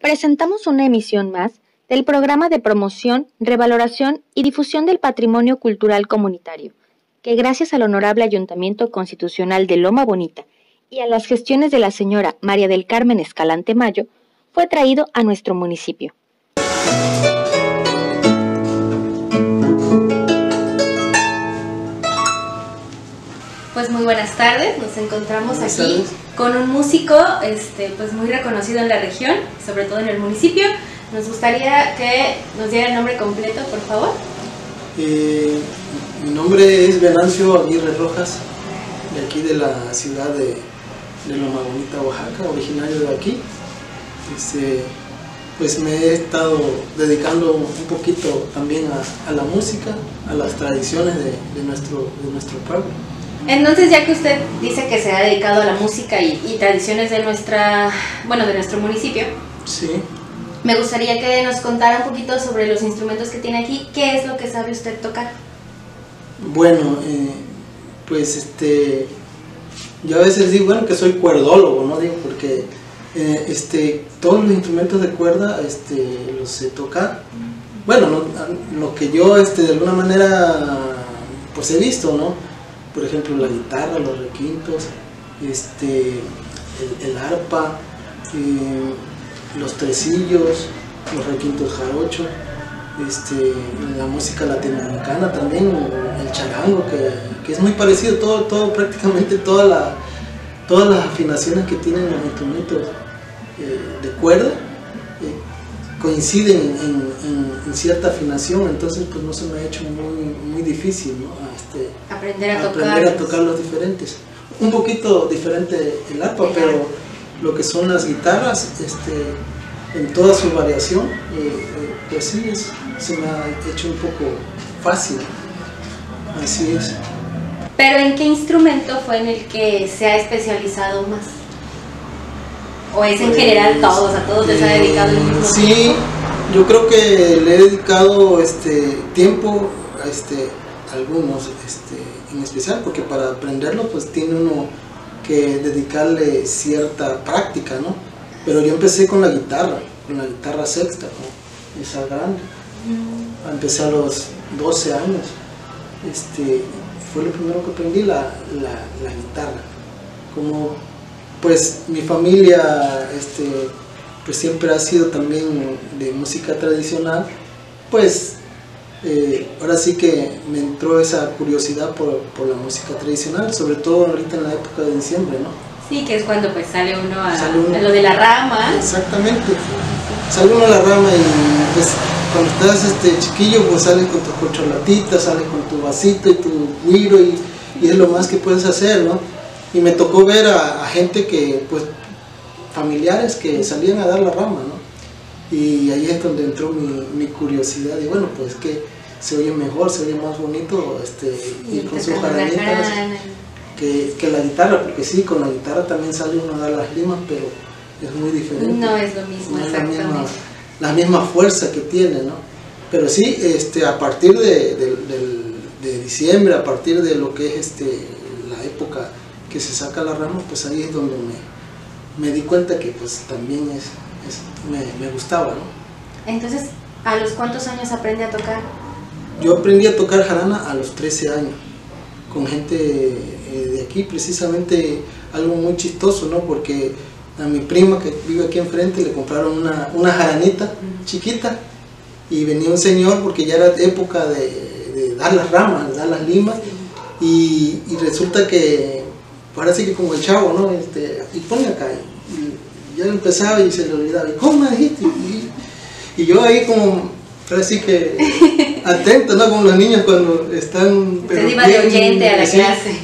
Presentamos una emisión más del programa de promoción, revaloración y difusión del patrimonio cultural comunitario, que gracias al Honorable Ayuntamiento Constitucional de Loma Bonita y a las gestiones de la señora María del Carmen Escalante Mayo, fue traído a nuestro municipio. Pues muy buenas tardes, nos encontramos aquí con un músico pues muy reconocido en la región, sobre todo en el municipio. Nos gustaría que nos diera el nombre completo, por favor. Mi nombre es Venancio Aguirre Rojas, de aquí de la ciudad de Loma Bonita, Oaxaca, originario de aquí. Pues me he estado dedicando un poquito también a la música, a las tradiciones de nuestro pueblo. Entonces, ya que usted dice que se ha dedicado a la música y tradiciones de nuestro municipio, sí, me gustaría que nos contara un poquito sobre los instrumentos que tiene aquí. ¿Qué es lo que sabe usted tocar? Bueno, pues yo a veces digo, bueno, que soy cuerdólogo, ¿no? Digo, porque todos los instrumentos de cuerda los sé tocar. Bueno, lo que yo de alguna manera pues he visto, ¿no? Por ejemplo, la guitarra, los requintos, el arpa, los tresillos, los requintos jarocho, la música latinoamericana también, el charango, que es muy parecido, prácticamente todas las afinaciones que tienen los instrumentos de cuerda coinciden en cierta afinación, entonces pues no se me ha hecho muy difícil, ¿no? Aprender a tocar los diferentes. Un poquito diferente el arpa, pero lo que son las guitarras, en toda su variación, pues sí, se me ha hecho un poco fácil, así es. ¿Pero en qué instrumento fue en el que se ha especializado más? ¿O es en general todos, a todos les ha dedicado el mismo tiempo? Sí, yo creo que le he dedicado tiempo a algunos en especial, porque para aprenderlo pues tiene uno que dedicarle cierta práctica, ¿no? Pero yo empecé con la guitarra sexta, ¿no? Esa grande. Empecé a los 12 años. Fue lo primero que aprendí, la guitarra. Como pues mi familia pues siempre ha sido también de música tradicional, pues ahora sí que me entró esa curiosidad por la música tradicional, sobre todo ahorita en la época de diciembre, ¿no? Sí, que es cuando pues sale uno a lo de la rama. Exactamente, sale uno a la rama y pues cuando estás chiquillo pues sales con tus corcholatitas, sales con tu vasito y tu guiro y es lo más que puedes hacer, ¿no? Y me tocó ver a gente que, pues, familiares que salían a dar la rama, ¿no? Y ahí es donde entró mi curiosidad, y bueno, pues que se oye mejor, se oye más bonito ir con sus jaranitas que la guitarra, porque sí, con la guitarra también sale uno a dar las limas, pero es muy diferente. No es lo mismo, no exactamente. Es la misma fuerza que tiene, ¿no? Pero sí, a partir de diciembre, a partir de lo que es la época que se saca la rama, pues ahí es donde me di cuenta que pues también me gustaba, ¿no? Entonces, ¿a los cuántos años aprende a tocar? Yo aprendí a tocar jarana a los 13 años, con gente de aquí, precisamente algo muy chistoso, ¿no? Porque a mi prima que vive aquí enfrente le compraron una jaranita chiquita y venía un señor, porque ya era época de dar las ramas, de dar las limas, y resulta que parece que como el chavo, ¿no? Y pone acá, y ya empezaba y se le olvidaba, ¿y cómo me dijiste? Y yo ahí como, así que atento, ¿no? Como los niños cuando están... Usted iba de oyente a la clase.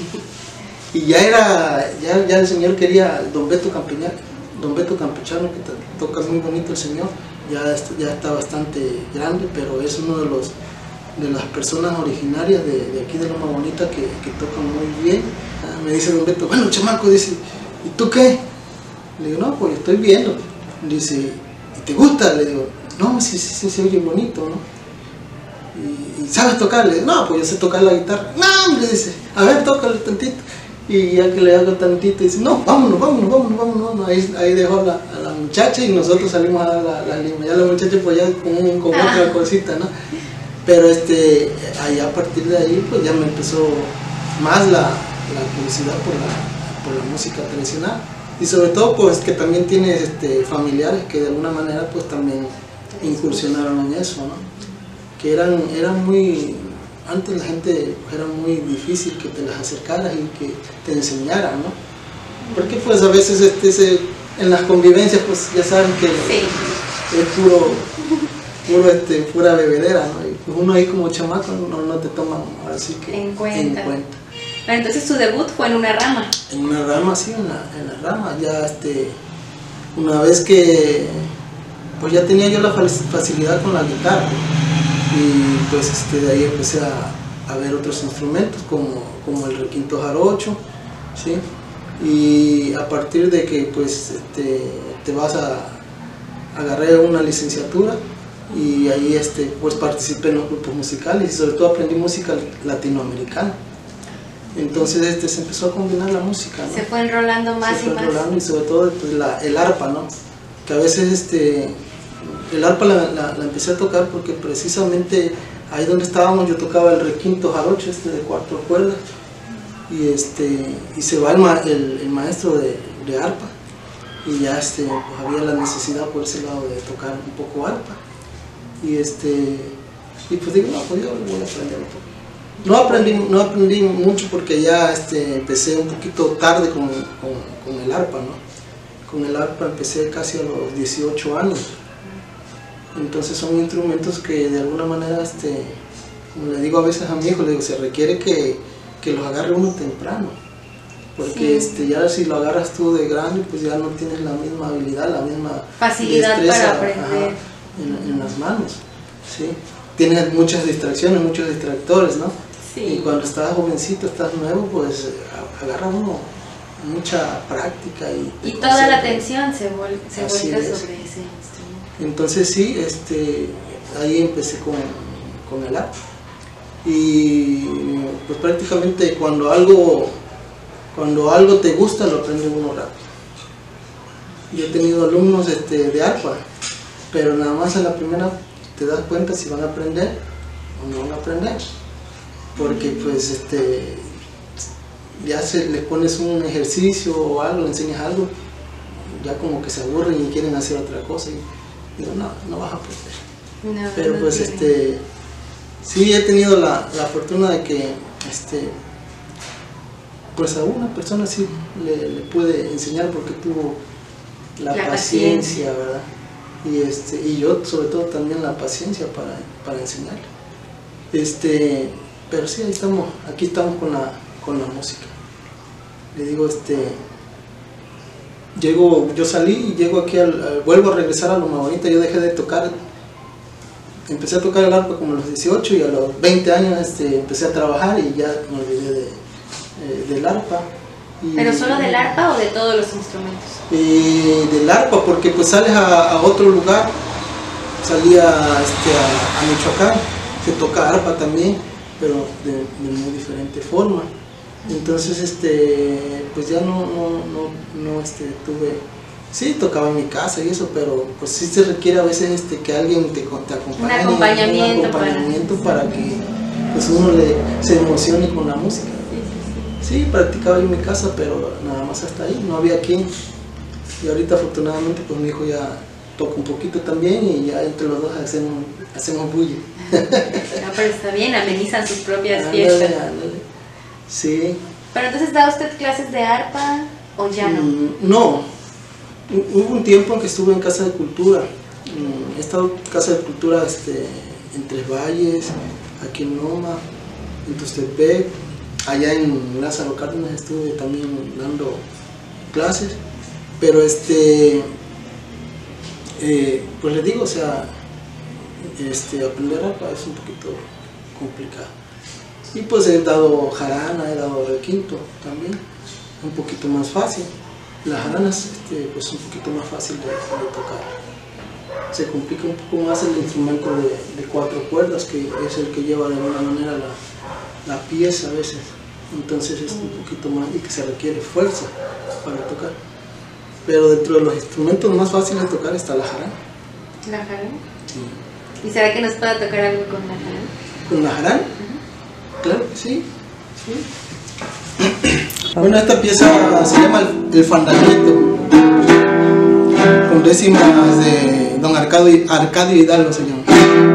Y ya el señor quería Don Beto Campechano, que toca muy bonito el señor, ya está bastante grande, pero es uno de las personas originarias de aquí de Loma Bonita que tocan muy bien. Me dice Don Beto, bueno, chamaco, dice, ¿y tú qué? Le digo, no, pues estoy viendo. Dice, ¿y te gusta? Le digo, no, sí, se oye bonito, ¿no? ¿Y sabes tocar? Le digo, no, pues yo sé tocar la guitarra. No, hombre, dice, a ver, tócale tantito. Y ya que le hago tantito, dice, no, vámonos. Ahí dejó a la muchacha y nosotros salimos a dar la lima. Ya la muchacha pues ya con otra cosita, ¿no? Pero ahí a partir de ahí pues ya me empezó más la curiosidad por la música tradicional. Y sobre todo pues que también tienes familiares que de alguna manera pues también incursionaron en eso, ¿no? Que eran muy, antes la gente pues, era muy difícil que te las acercaras y que te enseñaran, ¿no? Porque pues a veces en las convivencias pues ya saben que es pura bebedera, ¿no? Y pues uno ahí como chamaco no te toman así que en cuenta. Bueno, entonces tu debut fue en una rama. En una rama, sí, en la rama. Ya una vez que pues ya tenía yo la facilidad con la guitarra y pues de ahí empecé a ver otros instrumentos como el requinto jarocho, ¿sí? Y a partir de que pues te vas a agarrar una licenciatura y ahí pues participé en los grupos musicales y sobre todo aprendí música latinoamericana. Entonces se empezó a combinar la música, ¿no? Se fue enrolando más y más. Y sobre todo pues, el arpa, ¿no? Que a veces el arpa la empecé a tocar porque precisamente ahí donde estábamos yo tocaba el requinto jarocho de 4 cuerdas y se va el maestro de arpa y ya pues había la necesidad por ese lado de tocar un poco arpa y pues digo, no, pues yo voy a aprender un poco. No aprendí mucho porque ya empecé un poquito tarde con el arpa, ¿no? Con el arpa empecé casi a los 18 años. Entonces son instrumentos que de alguna manera, como le digo a veces a mi hijo, le digo, se requiere que los agarre uno temprano. Porque ya si lo agarras tú de grande, pues ya no tienes la misma habilidad, la misma facilidad para aprender. En las manos, ¿sí? Tienes muchas distracciones, muchos distractores, ¿no? Sí. Y cuando estás jovencito, estás nuevo, pues agarra uno mucha práctica y toda la atención se vuelca sobre ese instrumento. Entonces sí, ahí empecé con el arpa y pues prácticamente cuando algo te gusta lo aprende uno rápido. Yo he tenido alumnos de arpa, pero nada más en la primera te das cuenta si van a aprender o no van a aprender, porque pues ya les pones un ejercicio o algo, le enseñas algo, ya como que se aburren y quieren hacer otra cosa y digo, no vas a aprender. No, pero no pues sí he tenido la fortuna de que pues a una persona sí le pude enseñar porque tuvo la paciencia, ¿verdad? Y yo sobre todo también la paciencia para enseñarle. Pero sí, aquí estamos con la música. Le digo, yo salí y llego aquí, vuelvo a regresar a Loma Bonita. Yo dejé de tocar, empecé a tocar el arpa como a los 18 y a los 20 años empecé a trabajar y ya me olvidé del arpa. ¿Pero solo del arpa o de todos los instrumentos? Del arpa, porque pues sales a otro lugar, salí a Michoacán, se toca arpa también, pero de muy diferente forma. Entonces pues ya no tuve, sí tocaba en mi casa y eso, pero pues sí se requiere a veces que alguien te acompañe, un acompañamiento para que pues uno se emocione con la música. Sí, practicaba yo en mi casa, pero nada más hasta ahí, no había quien. Y ahorita afortunadamente pues mi hijo ya toca un poquito también y ya entre los dos hacemos bulla. No, pero está bien, amenizan sus propias fiestas. Ándale. Sí. ¿Pero entonces da usted clases de arpa o ya no? No, hubo un tiempo en que estuve en Casa de Cultura. He estado en Casa de Cultura en Tres Valles, aquí en Loma, en Tustepec. Allá en Lázaro Cárdenas estuve también dando clases, pero pues les digo, o sea, aprender arpa es un poquito complicado. Y pues he dado jarana, he dado requinto también, un poquito más fácil. Las jaranas pues un poquito más fácil de tocar. Se complica un poco más el instrumento de 4 cuerdas, que es el que lleva de alguna manera la pieza a veces. Entonces es un poquito más y que se requiere fuerza para tocar. pero dentro de los instrumentos más fáciles de tocar está la jarana. ¿La jarana? Sí. ¿Y será que nos pueda tocar algo con la jarana? ¿Con la jarana? Claro que sí. Bueno, esta pieza se llama El Fandanguito, con décimas de don Arcadio Hidalgo se llama.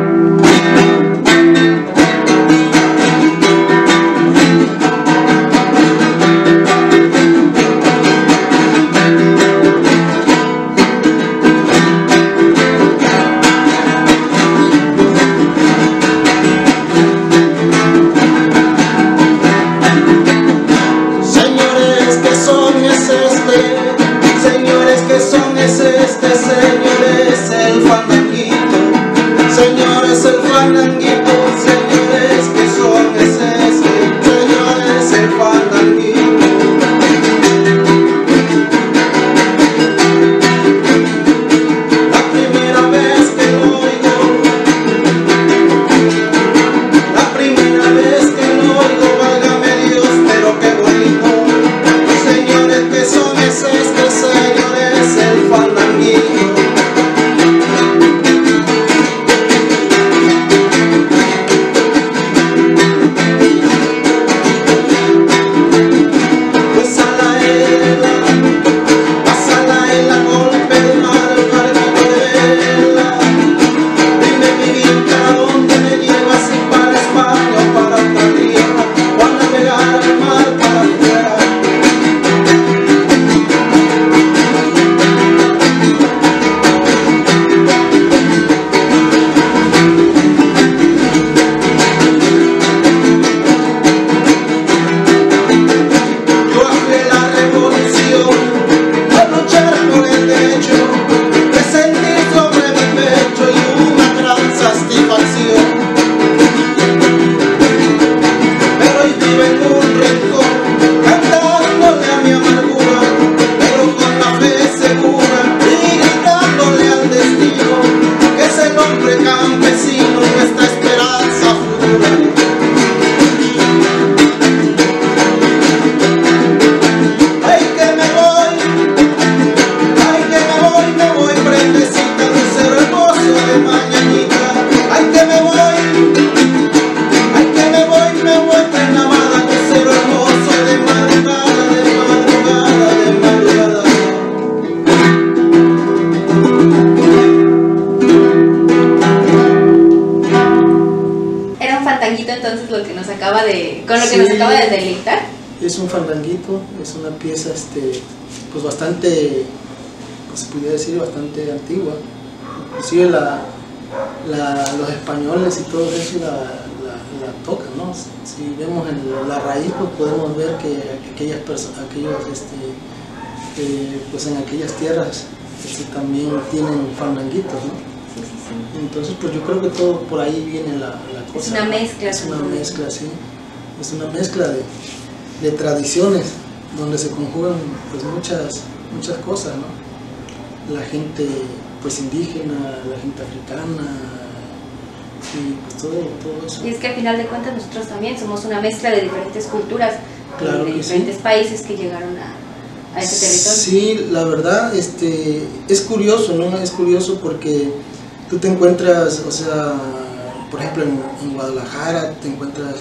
Es un fandanguito, es una pieza pues bastante, pues se pudiera decir bastante antigua. Inclusive los españoles y todo eso la tocan, ¿no? Si vemos en la raíz, pues podemos ver que pues en aquellas tierras también tienen fandanguitos, ¿no? Sí. Entonces pues yo creo que todo por ahí viene la cosa. Es una mezcla. Es una mezcla, sí. Es una mezcla de tradiciones donde se conjugan pues muchas cosas, ¿no? La gente pues indígena, la gente africana y pues todo eso. Y es que al final de cuentas nosotros también somos una mezcla de diferentes culturas, claro, de diferentes países que llegaron a ese territorio. Sí, la verdad es curioso, ¿no? Es curioso porque tú te encuentras, o sea, por ejemplo en Guadalajara, te encuentras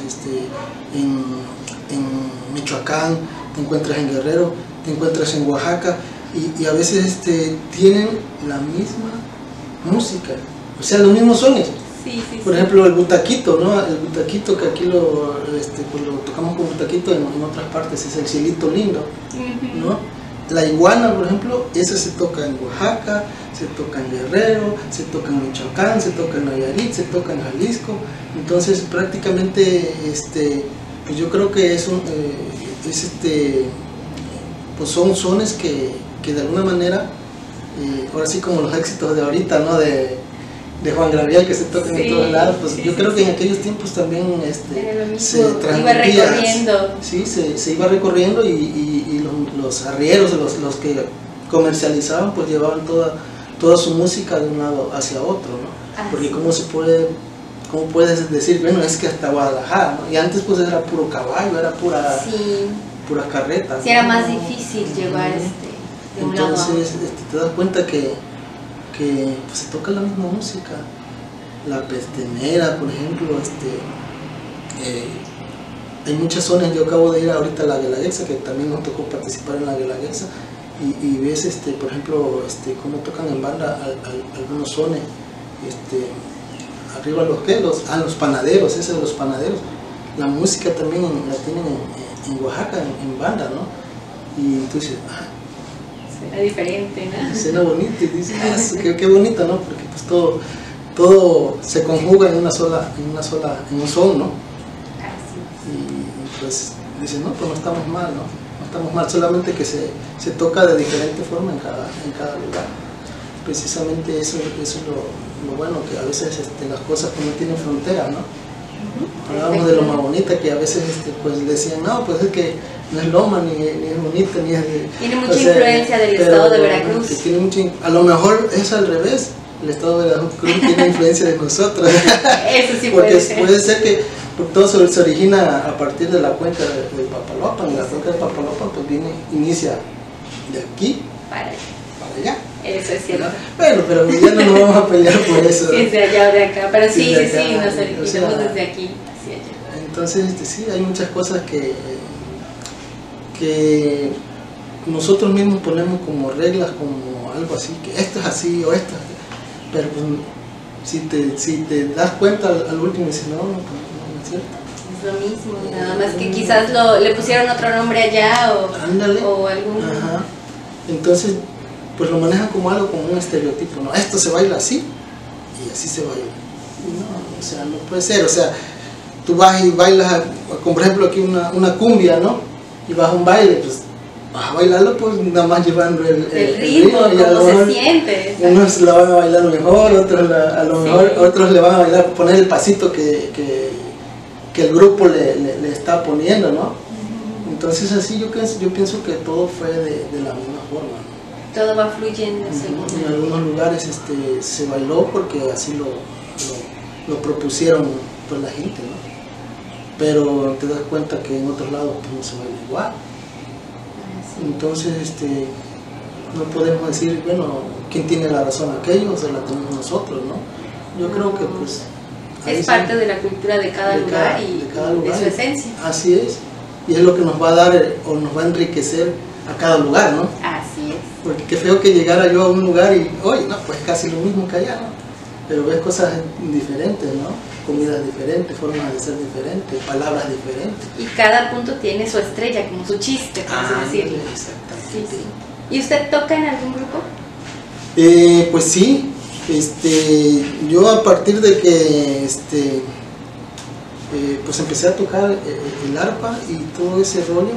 en Michoacán, te encuentras en Guerrero, te encuentras en Oaxaca y a veces tienen la misma música, o sea, los mismos sones. Sí. Por ejemplo, el butaquito, ¿no? El butaquito que aquí pues lo tocamos con butaquito, en otras partes es el cielito lindo, ¿no? La iguana, por ejemplo, esa se toca en Oaxaca, se toca en Guerrero, se toca en Michoacán, se toca en Nayarit, se toca en Jalisco. Entonces prácticamente pues yo creo que pues son sones que de alguna manera, ahora sí como los éxitos de ahorita, ¿no? De Juan Gabriel, que se tocan en todos lados, pues yo creo que en aquellos tiempos también se iba recorriendo. Sí, se iba recorriendo y los arrieros, los que comercializaban, pues llevaban toda su música de un lado hacia otro, ¿no? Porque ¿cómo puedes decir, bueno, es que hasta Guadalajara, ¿no? Y antes pues era puro caballo, era pura carreta, sí, era más difícil llevar de un lado a otro. Entonces te das cuenta que pues, se toca la misma música. La pestenera, por ejemplo, hay muchas zonas. Yo acabo de ir ahorita a la Guelaguetza, que también nos tocó participar en la Guelaguetza, y ves, por ejemplo, cómo tocan en banda algunos sones, arriba los panaderos, ese de los panaderos. La música también la tienen en Oaxaca, en banda, ¿no? Y tú dices, suena diferente, ¿no? Suena bonito, y dices, qué bonito, ¿no? Porque pues todo se conjuga en un son, ¿no? Y pues dices, no, pues no estamos mal, ¿no? No estamos mal, solamente que se toca de diferente forma en cada lugar. Precisamente eso es lo bueno, que a veces las cosas pues, no tienen fronteras, ¿no? Hablábamos de Loma Bonita, que a veces pues decían, no, pues es que no es Loma, ni es bonita, ni es de... Tiene mucha influencia del estado de Veracruz. A lo mejor es al revés, el estado de Veracruz tiene influencia de nosotros. Eso sí porque puede ser. Puede ser que todo se origina a partir de la cuenca de Papaloapan, y la cuenca de Papaloapan pues inicia de aquí para allá. Eso es cierto. Bueno, pero ya no nos vamos a pelear por eso. Sí, es de allá o de acá, pero sí, de acá, nos originamos o sea, desde aquí hacia allá. Entonces, sí, hay muchas cosas que nosotros mismos ponemos como reglas, como algo así, que esto es así o esto es así. Pero pues, si te das cuenta al último, dices, no es cierto. Es lo mismo, nada más que quizás le pusieron otro nombre allá o algún... Ajá. Entonces, pues lo manejan como algo, como un estereotipo, ¿no? Esto se baila así y así se baila. No, o sea, no puede ser, o sea, tú vas y bailas, como por ejemplo aquí una cumbia, ¿no? Y vas a un baile, pues vas a bailarlo pues nada más llevando el ritmo, como se siente. Unos la van a bailar mejor, otros a lo mejor otros le van a bailar, poner el pasito que el grupo le está poniendo, ¿no? Entonces así yo pienso que todo fue de la misma forma, ¿no? Todo va fluyendo según. En algunos lugares se bailó porque así lo propusieron pues la gente, ¿no? Pero te das cuenta que en otros lados pues, no se baila igual. Entonces no podemos decir, bueno, ¿quién tiene la razón? Aquellos o la tenemos nosotros, ¿no? Yo creo que pues... Es parte de la cultura de cada lugar y de su esencia. Así es. Y es lo que nos va a dar o nos va a enriquecer a cada lugar, ¿no? Así es. Porque qué feo que llegara yo a un lugar y, oye, no, pues casi lo mismo que allá, ¿no? Pero ves cosas diferentes, ¿no? Comidas diferentes, formas de ser diferentes, palabras diferentes. Y cada punto tiene su estrella, como su chiste, por así decirlo. Exactamente. Sí. ¿Y usted toca en algún grupo? Pues sí, yo a partir de que pues empecé a tocar el arpa y todo ese rollo,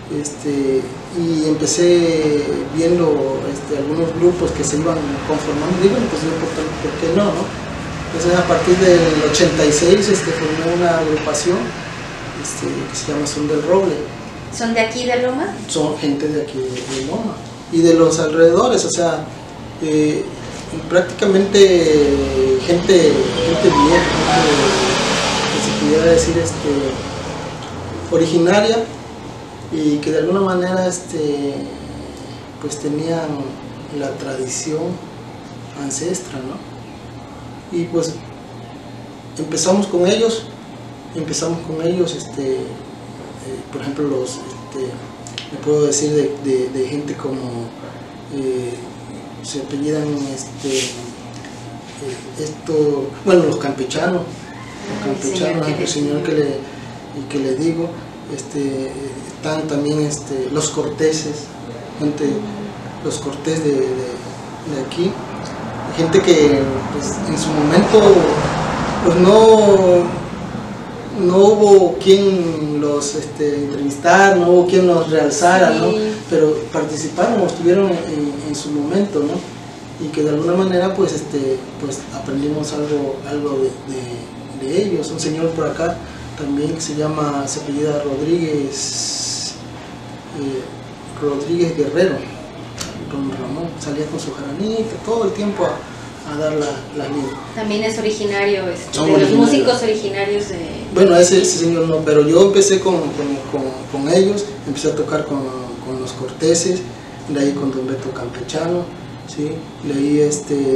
y empecé viendo algunos grupos que se iban conformando, digo, pues yo, ¿por qué no? Entonces a partir del 86 formé una agrupación que se llama Son del Roble. ¿Son de aquí de Loma? Son gente de aquí de Loma y de los alrededores, o sea, prácticamente gente vieja, que se pudiera decir originaria, y que de alguna manera pues tenían la tradición ancestral, ¿no? Y pues empezamos con ellos, por ejemplo, me puedo decir de gente como se apellidan los campechanos, el señor que le digo, están también los corteses, los cortés de aquí, gente que pues, en su momento pues no hubo quien los entrevistara, no hubo quien los realzara, sí, ¿no? Pero participaron o estuvieron en su momento, ¿no? Y que de alguna manera pues, pues aprendimos algo de ellos. Un señor por acá también que se apellida Rodríguez Guerrero, don Ramón, salía con su jaranita todo el tiempo a dar las líneas. También es originario, de los músicos originarios de... Bueno, ese señor no, pero yo empecé con ellos, empecé a tocar con los corteses, leí con don Beto Campechano, ¿sí? Leí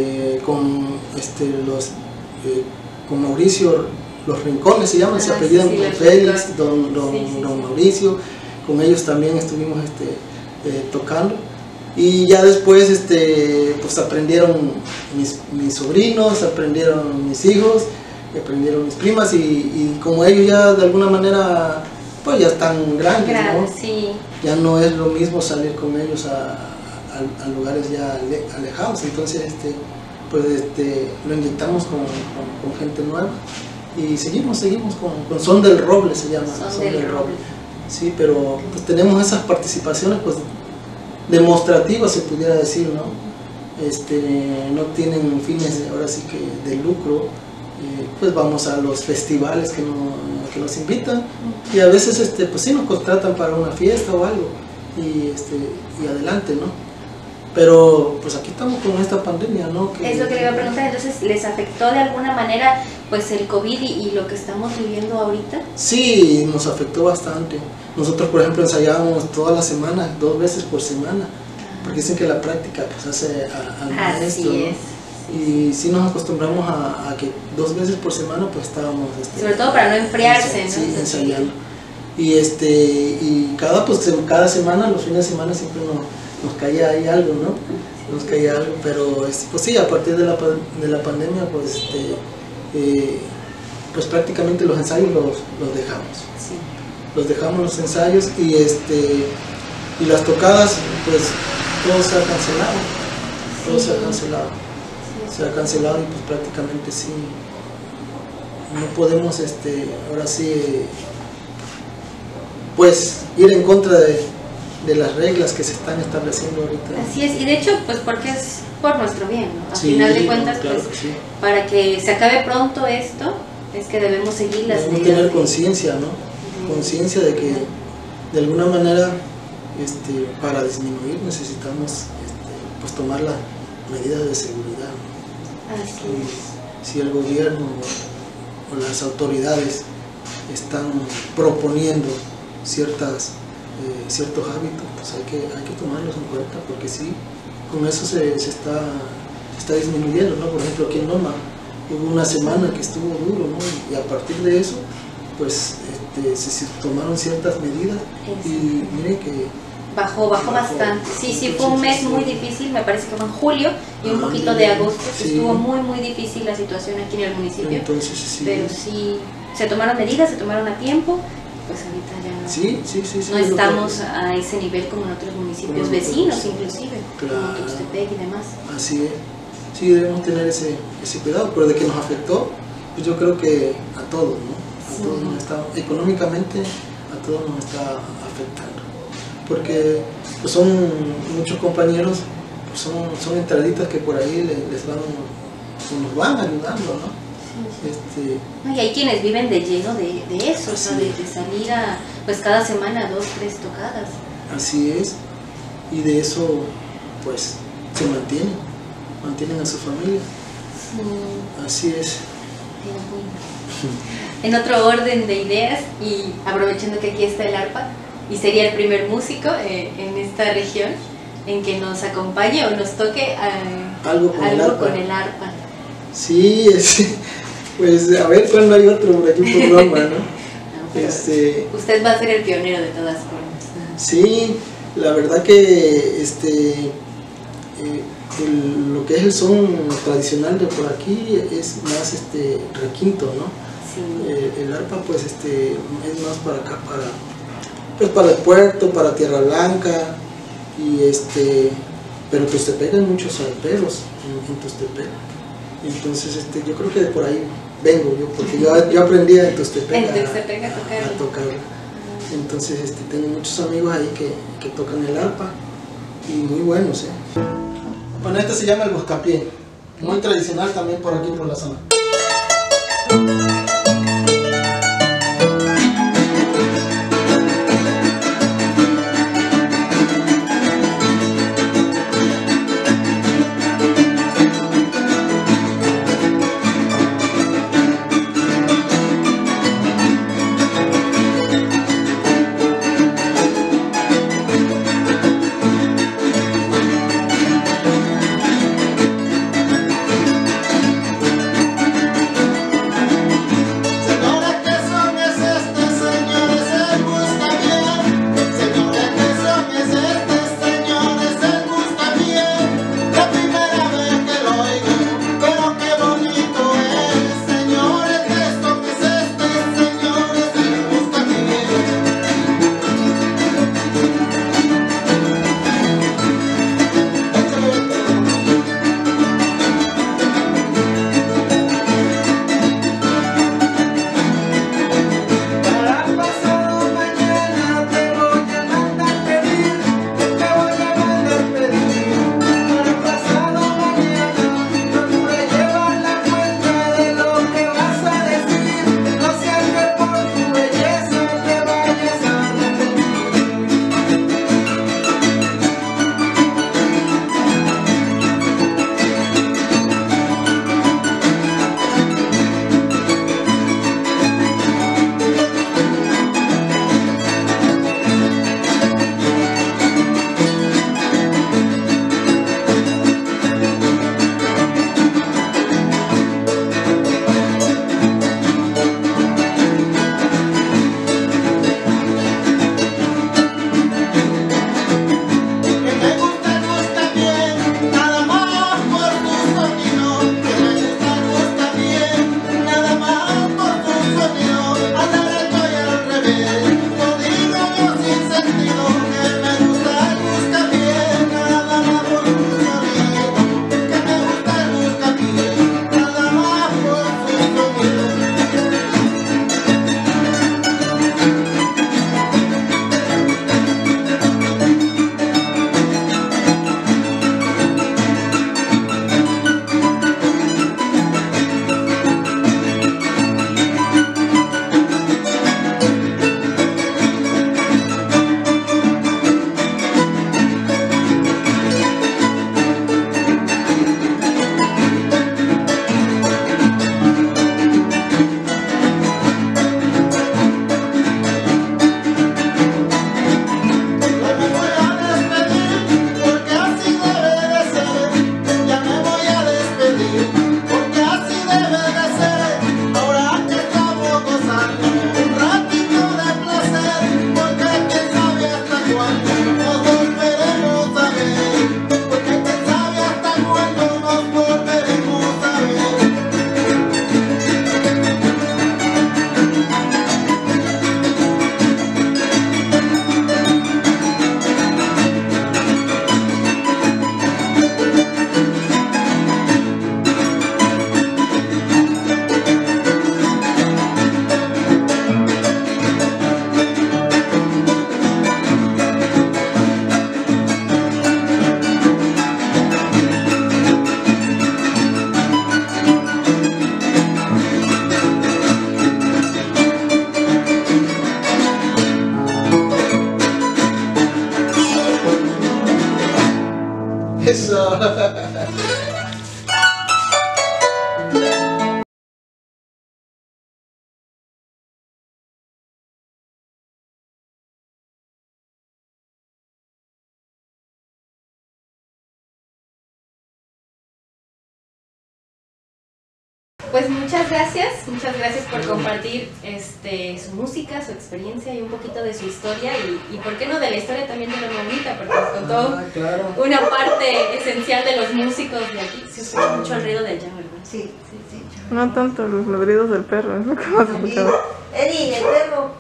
con Mauricio Los Rincones, se llama, se apellidan Félix, don Mauricio, con ellos también estuvimos tocando. Y ya después pues aprendieron mis sobrinos, aprendieron mis hijos, aprendieron mis primas, y como ellos ya de alguna manera pues ya están grandes, ¿no? Sí. Ya no es lo mismo salir con ellos a lugares ya alejados, entonces pues lo inyectamos con gente nueva y seguimos con Son del Roble, se llama Son del Roble. Sí, pero pues tenemos esas participaciones pues demostrativas, se pudiera decir, ¿no? No tienen fines ahora sí que de lucro. Pues vamos a los festivales que nos invitan, y a veces pues sí nos contratan para una fiesta o algo, y adelante, ¿no? Pero pues aquí estamos con esta pandemia, ¿no? Es lo que le iba a preguntar. Entonces, ¿les afectó de alguna manera pues el COVID y lo que estamos viviendo ahorita? Sí, nos afectó bastante. Nosotros, por ejemplo, ensayábamos todas las semanas, 2 veces por semana, porque dicen que la práctica pues hace al maestro, Así ¿no? es. Y sí nos acostumbramos a que 2 veces por semana pues estábamos sobre todo para no enfriarse, ¿no? Sí, ensayando. Y cada semana, los fines de semana siempre nos caía ahí algo, ¿no? Nos caía algo, pero pues sí, a partir de la pandemia pues pues prácticamente los ensayos los dejamos. Sí. Los dejamos los ensayos, y las tocadas pues todo se ha cancelado. Todo se ha cancelado. Se ha cancelado, y pues prácticamente sí no podemos ahora sí pues ir en contra de las reglas que se están estableciendo ahorita. Así es, y de hecho pues porque es por nuestro bien, ¿no? A Sí, final de cuentas, claro, pues sí. para que se acabe pronto esto es que debemos seguir las debemos medidas. tener conciencia, ¿no? Conciencia de que de alguna manera para disminuir necesitamos pues tomar las medidas de seguridad, ¿no? Así es. Si el gobierno o las autoridades están proponiendo ciertos hábitos, pues hay que tomarlos en cuenta, porque sí, con eso se está disminuyendo, ¿no? Por ejemplo, aquí en Loma hubo una semana que estuvo duro, ¿no? Y a partir de eso pues se tomaron ciertas medidas, y miren que bajó bastante. Sí, fue un mes muy difícil, me parece que fue en julio y un poquito de agosto, que sí. estuvo muy difícil la situación aquí en el municipio. Entonces, sí. Pero sí, se tomaron medidas, se tomaron a tiempo, pues ahorita ya no, sí, no estamos a ese nivel como en otros municipios como vecinos, otros, inclusive, claro. como Tuxtepec y demás. Así es, sí, debemos tener ese cuidado, pero de que nos afectó, pues yo creo que a todos, ¿no? A todos nos está, económicamente, a todos nos está afectando, porque pues son muchos compañeros, pues son entraditas que por ahí nos van ayudando, ¿no? Y hay quienes viven de lleno de eso, o sea, de salir a, pues cada semana 2, 3 tocadas. Así es, y de eso pues se mantienen a su familia. Sí. Así es. En otro orden de ideas, y aprovechando que aquí está el arpa, y sería el primer músico en esta región en que nos acompañe o nos toque algo con el arpa. Sí, pues a ver cuándo hay otro por aquí un programa, ¿no? Usted va a ser el pionero de todas formas. Sí, la verdad que lo que es el son tradicional de por aquí es más requinto, ¿no? Sí. El arpa pues es más para acá, para el puerto, para Tierra Blanca, y pero Tuxtepec hay muchos arperos en Tuxtepec. Entonces yo creo que de por ahí vengo yo, porque yo aprendí en Tuxtepec a tocar. Entonces tengo muchos amigos ahí que tocan el arpa, y muy buenos, Bueno, este se llama el buscapié, muy tradicional también por aquí por la zona. Pues muchas gracias por compartir su música, su experiencia y un poquito de su historia y por qué no de la historia también de Loma Bonita, porque nos contó una parte esencial de los músicos de aquí. Se escucha mucho el ruido de allá, ¿verdad? Sí, sí, sí. No tanto los ladridos del perro, es lo que más escuchado. Eddie, el perro.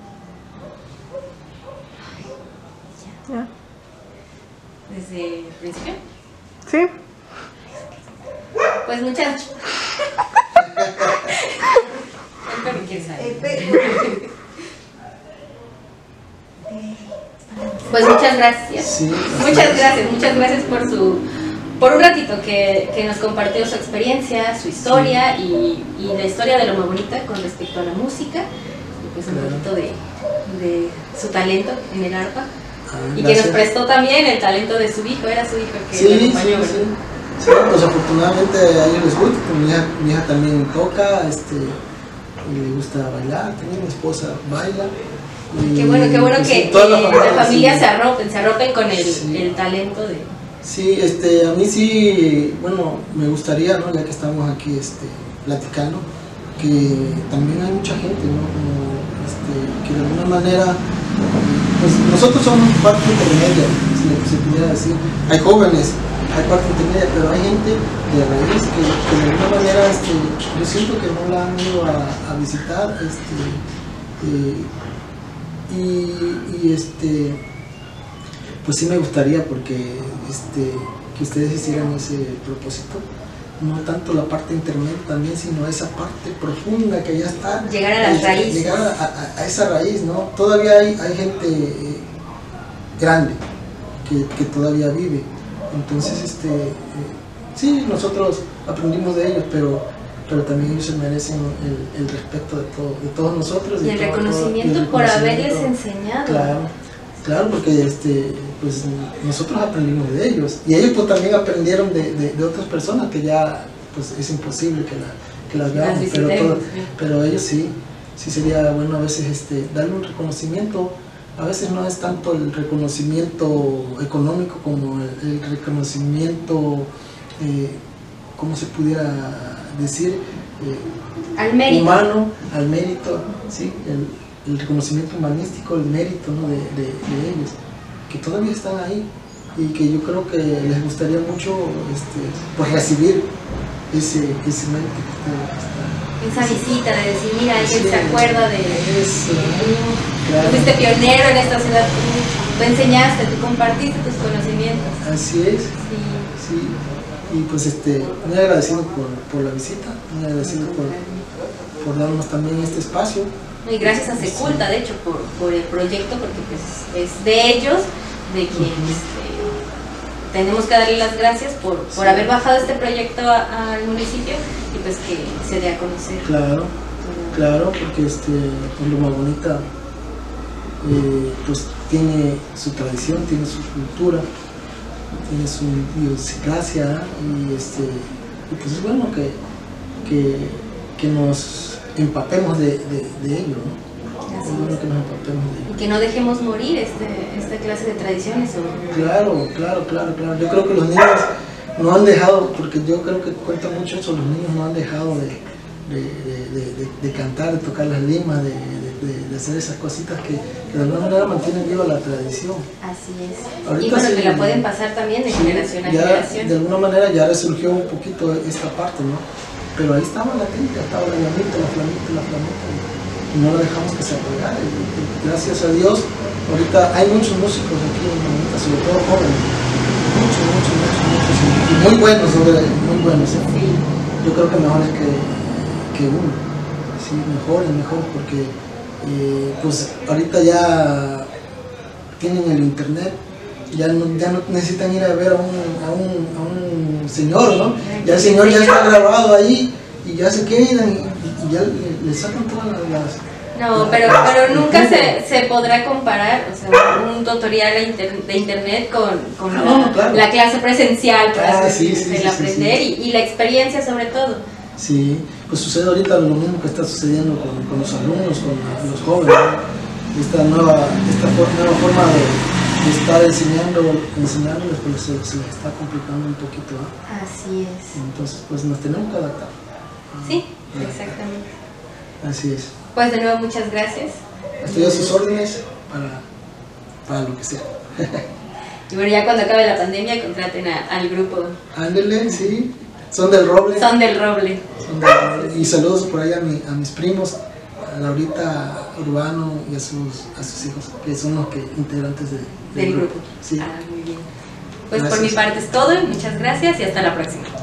Ya. ¿Desde el principio? Sí. Pues muchas... El perro quiere saber. El perro. Pues muchas gracias. Sí, muchas gracias por un ratito que nos compartió su experiencia, su historia y la historia de Loma Bonita con respecto a la música y pues un poquito de su talento en el arpa y que nos prestó también el talento de su hijo, era su hijo el que lo acompañó. Sí, pues afortunadamente a ellos les gusta, mi hija también toca, y le gusta bailar, también mi esposa baila. Qué bueno pues, que la familia se arropen con el talento de... Sí, a mí sí, bueno, me gustaría, ¿no? Ya que estamos aquí platicando, que también hay mucha gente, ¿no? Como, que de alguna manera, pues nosotros somos parte intermedia, si se pudiera decir. Hay jóvenes, hay parte intermedia, pero hay gente de raíz que de alguna manera, yo siento que no la han ido a visitar, pues sí me gustaría porque que ustedes hicieran ese propósito, no tanto la parte intermedia también, sino esa parte profunda que ya está. Llegar a las raíces. Llegar a esa raíz, ¿no? Todavía hay gente grande que todavía vive. Entonces, sí, nosotros aprendimos de ellos, pero también ellos se merecen el respeto de todos nosotros. Y el reconocimiento por haberles enseñado. Claro, porque pues nosotros aprendimos de ellos y ellos pues también aprendieron de otras personas que ya pues es imposible que las veamos, pero ellos sí sería bueno a veces darle un reconocimiento. A veces no es tanto el reconocimiento económico como el reconocimiento, ¿cómo se pudiera decir? Al mérito. Humano, al mérito, ¿sí? El reconocimiento humanístico, el mérito, ¿no? de ellos, que todavía están ahí y que yo creo que les gustaría mucho pues recibir ese mérito que esa visita, de decir, mira, alguien se acuerda de eso, tú fuiste pionero en esta ciudad, tú enseñaste, tú compartiste tus conocimientos. Así es, sí. Y pues muy agradecido por la visita, muy agradecido por darnos también este espacio. Y gracias a Seculta, de hecho, por el proyecto, porque pues es de ellos, de quienes tenemos que darle las gracias por haber bajado este proyecto al municipio y pues que se dé a conocer. Claro, porque pues Loma Bonita pues tiene su tradición, tiene su cultura, tiene su idiosincrasia y pues es bueno que nos empapemos de ello, ¿no? Es bueno que nos empapemos de ello. Y que no dejemos morir esta clase de tradiciones. Claro. Yo creo que los niños no han dejado, porque yo creo que cuenta mucho eso, los niños no han dejado de cantar, de tocar las limas, de hacer esas cositas que de alguna manera mantienen viva la tradición. Así es. Ahorita y bueno, sí, que la pueden pasar también de generación a generación. De alguna manera ya resurgió un poquito esta parte, ¿no? Pero ahí estaba latente, estaba la llamita, la flamita, y no la dejamos que se apagara. Y gracias a Dios, ahorita hay muchos músicos aquí en Bonita, sobre todo jóvenes, muchos, y muy buenos, muy buenos, ¿eh? Sí. Yo creo que mejores que uno, sí, mejores, porque pues ahorita ya tienen el internet. Ya no necesitan ir a ver a un señor, ¿no? Ya el señor ya está grabado ahí y ya se quedan y ya le sacan todas No, pero nunca se podrá comparar, o sea, un tutorial de internet con claro. la clase presencial para sí, el aprender y la experiencia sobre todo. Sí, pues sucede ahorita lo mismo que está sucediendo con los alumnos, con los jóvenes, ¿no? Esta nueva forma de estar enseñándoles, pues se les está complicando un poquito, ¿no? Así es. Entonces, pues nos tenemos que adaptar. Sí, exactamente. Así es. Pues de nuevo muchas gracias. Estoy a sus órdenes para lo que sea. Y bueno, ya cuando acabe la pandemia contraten al grupo. Ándele, sí. Son del Roble. Son del Roble. Y saludos por ahí a mis primos, a Laurita Urbano y a sus hijos, que son los integrantes del grupo. Sí. Ah, muy bien. Pues Gracias. por mi parte es todo y muchas gracias y hasta la próxima.